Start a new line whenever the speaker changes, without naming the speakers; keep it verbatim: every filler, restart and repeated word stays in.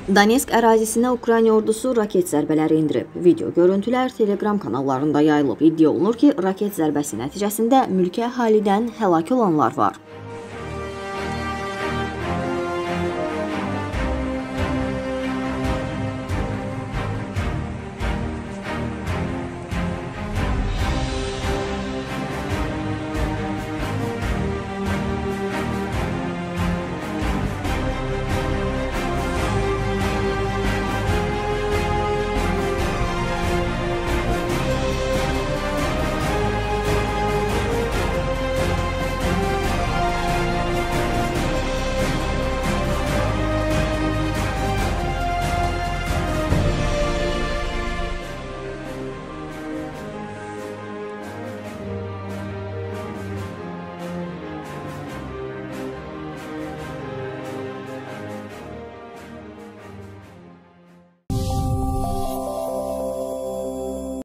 Donetsk ərazisinə Ukrayna ordusu raket zərbələri indirib. Video görüntülər Telegram kanallarında yayılıb. İddia olunur ki, raket zərbəsi nəticəsində mülki əhalidən həlak olanlar var.